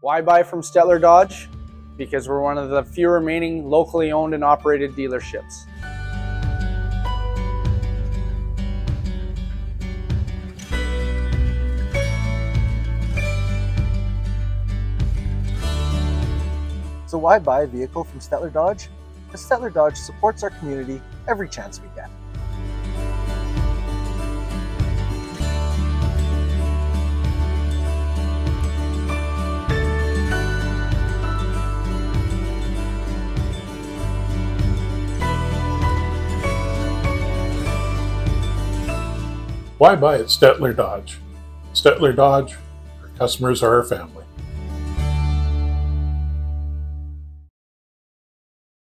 Why buy from Stettler Dodge? Because we're one of the few remaining locally owned and operated dealerships. So why buy a vehicle from Stettler Dodge? Because Stettler Dodge supports our community every chance we get. Why buy at Stettler Dodge? Stettler Dodge, our customers are our family.